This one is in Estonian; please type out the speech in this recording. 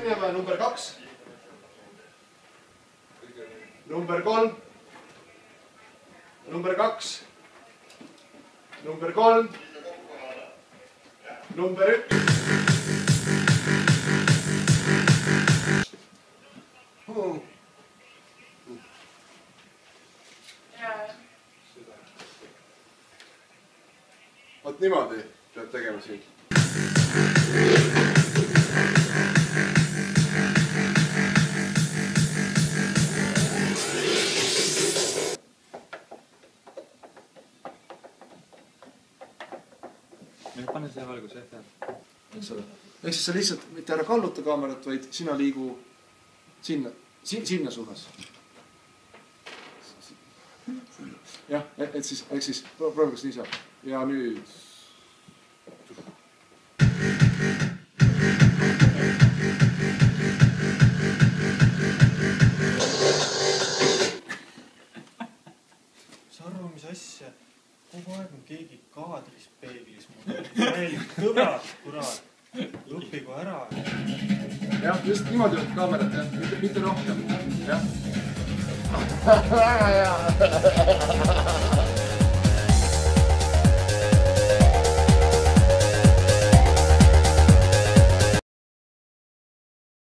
minema number 2. Number 3. Number 2. Number 3. Number 1. Vot niimoodi peab tegema siin. Pane see valgus ette. Eks ole. Ehk siis sa lihtsalt mitte ära kalluta kaamerat, vaid sina liigu sinna suunas. Jah, et siis proovime, kas nii saab. Ja nüüd... Sa arva, mis asja? Kogu aeg on keegi kaadris peeglis mulle. Rääli kõbrad, kurat. Õppigu ära. Jah, just niimoodi võtta kaamerat, jah. Mitte rohkem. Jah. Väga hea.